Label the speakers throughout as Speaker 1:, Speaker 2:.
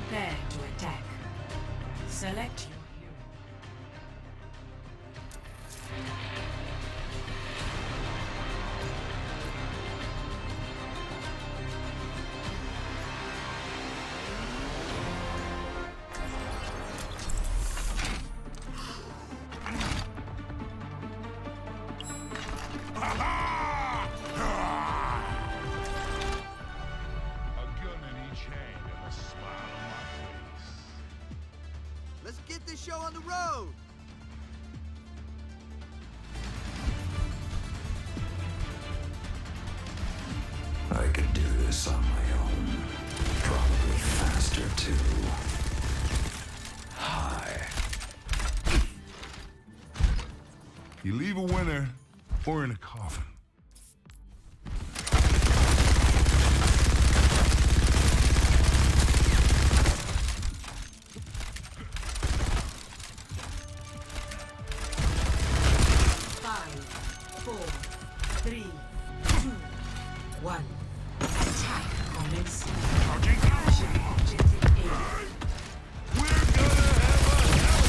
Speaker 1: Prepare to attack. Select your hero.
Speaker 2: Let's get this show on the road!
Speaker 3: I could do this on my own. Probably faster, too. Hi.
Speaker 4: You leave a winner or in a coffin.
Speaker 1: Five, four, three, two, one. Attack commencing. Capture objective A.
Speaker 4: We're gonna have a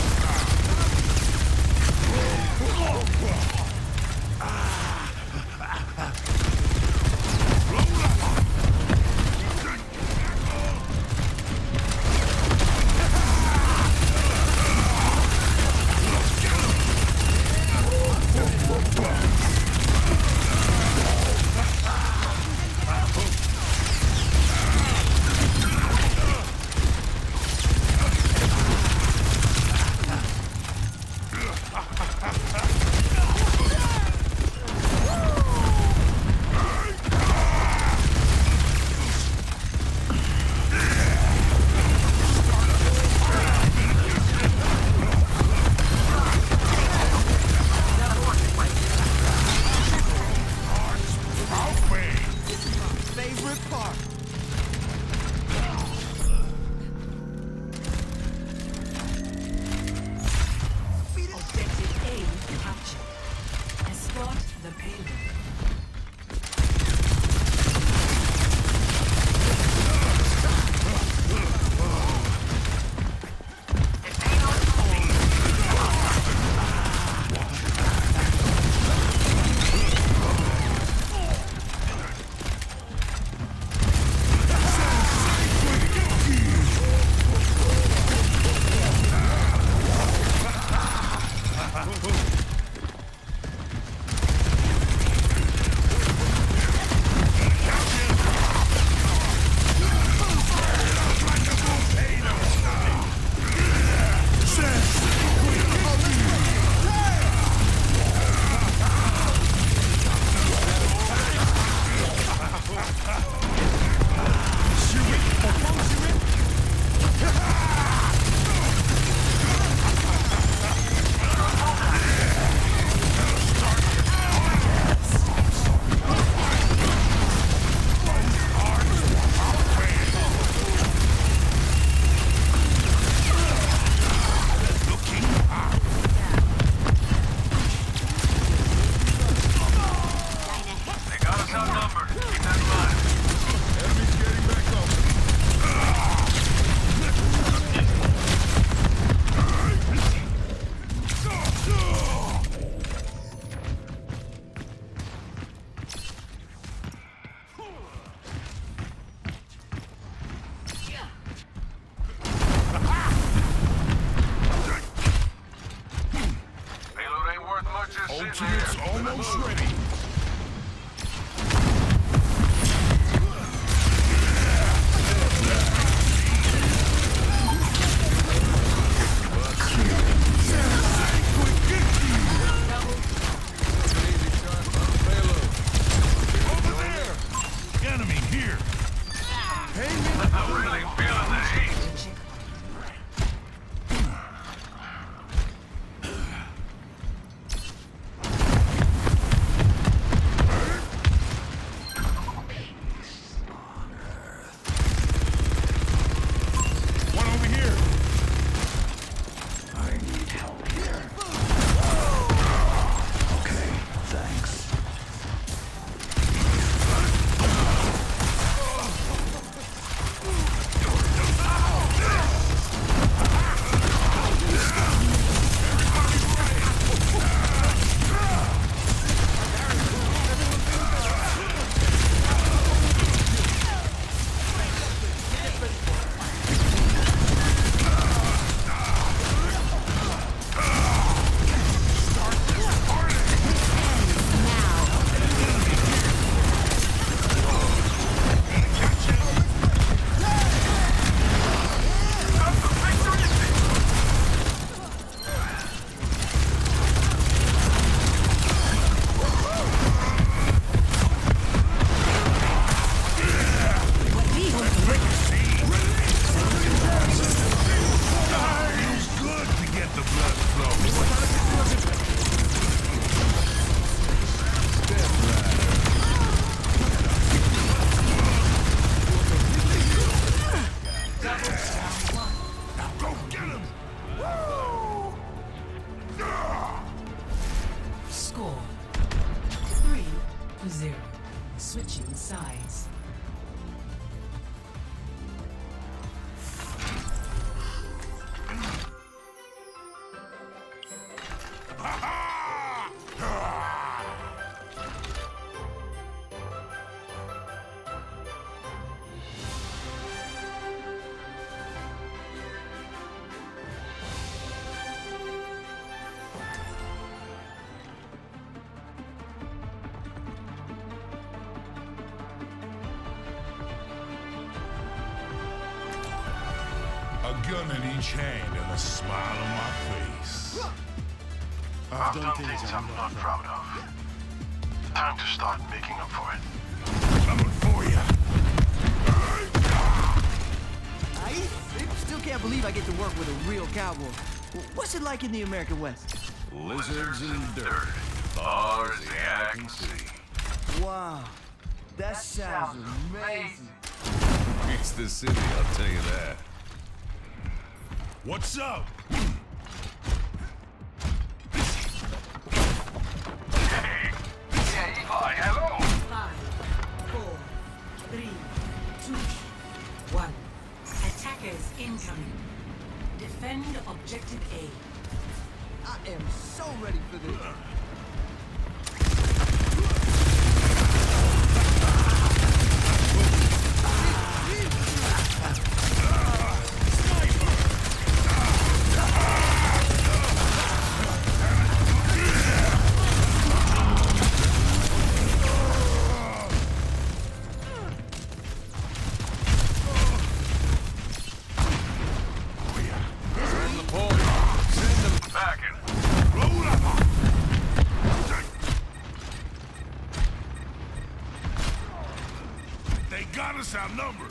Speaker 2: Favorite part!
Speaker 1: Objective A captured. Escort the payload.
Speaker 4: Ultimate's almost ready. Over there! Enemy here!
Speaker 5: I'm really feeling the heat.
Speaker 4: One over here!
Speaker 3: I need help here. Okay, thanks.
Speaker 4: A gun in each hand and a smile on my face.
Speaker 5: I've done things I'm not proud of. Time to start making up for it.
Speaker 4: Coming for you.
Speaker 2: I still can't believe I get to work with a real cowboy. What's it like in the American West?
Speaker 4: Lizards and dirt.
Speaker 5: Far as the eye can see.
Speaker 2: Wow, that sounds amazing.
Speaker 4: It's the city, I'll tell you that. What's up?
Speaker 5: Hey, Eli, hello.
Speaker 1: 5, 4, 3, 2, 1. Attackers incoming. Defend objective A.
Speaker 2: I am so ready for this.
Speaker 4: They got us outnumbered.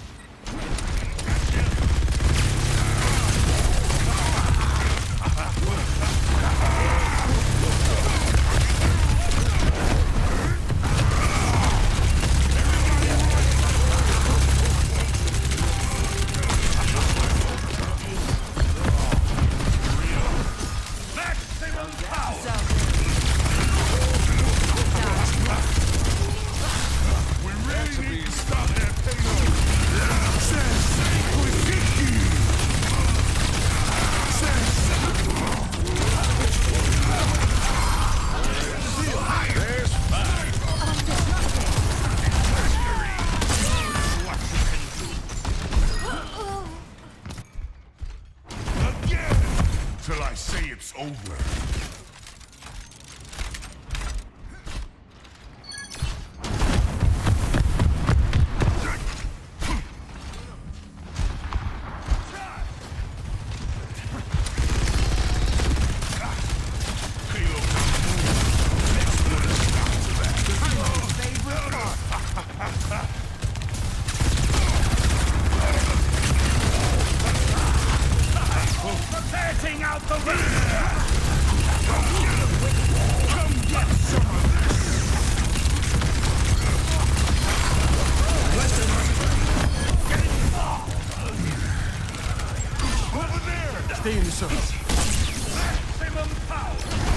Speaker 4: Till I say it's over.
Speaker 5: Setting out the rain!
Speaker 4: Come get some of this! Over there!
Speaker 5: Stay in the circle. Maximum power!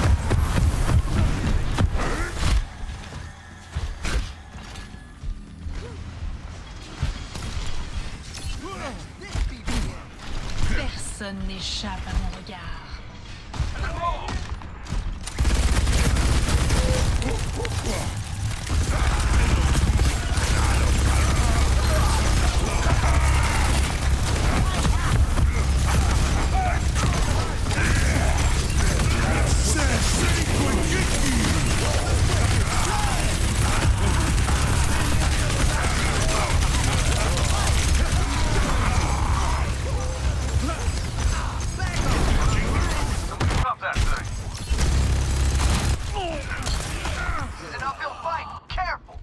Speaker 6: Personne n'échappe à mon regard.
Speaker 5: Stop that thing! It's an uphill fight! Careful!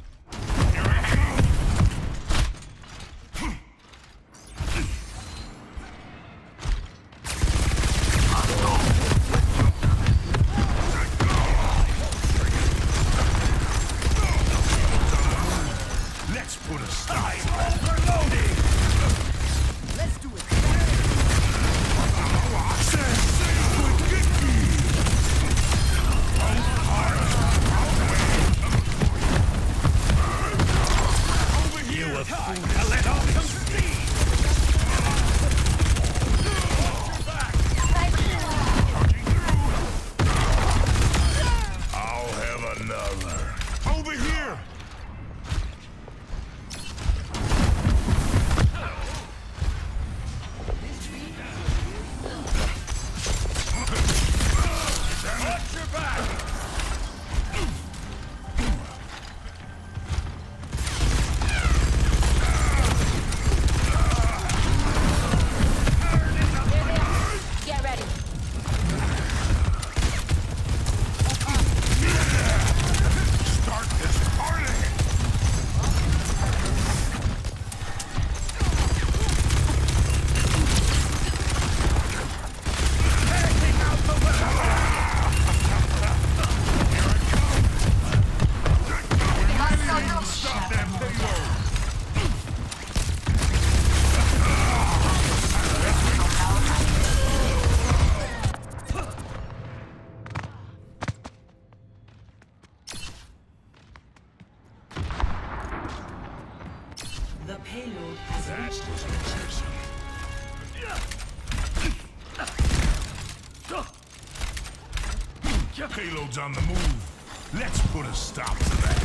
Speaker 4: Payload's on the move. Let's put a stop to that.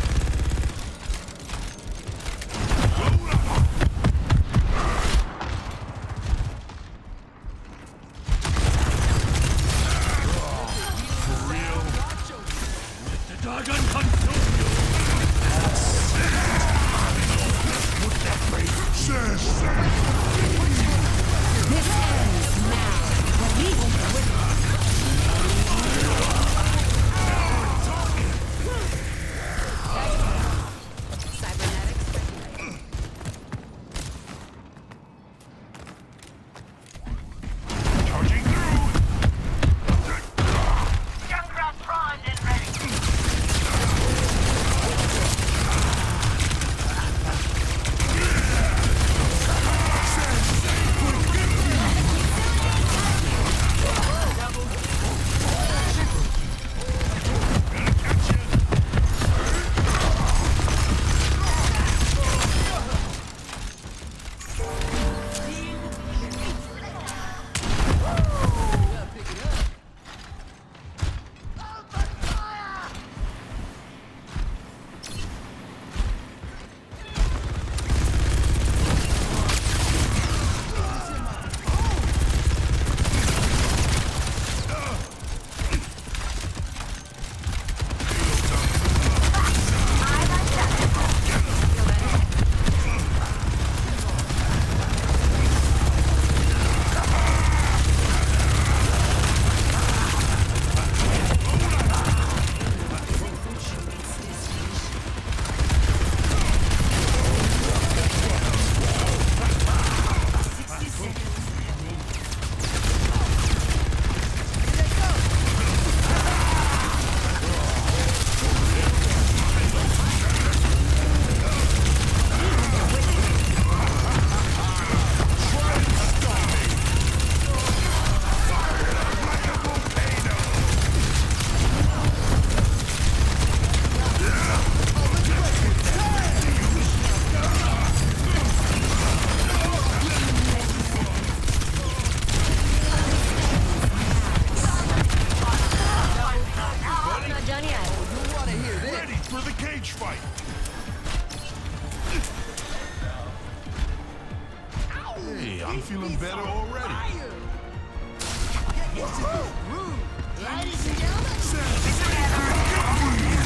Speaker 4: For real? Let the dragon consume you. Put that
Speaker 7: This ends now. We will win.
Speaker 4: Hey, I'm feeling better already.
Speaker 2: Ladies and gentlemen,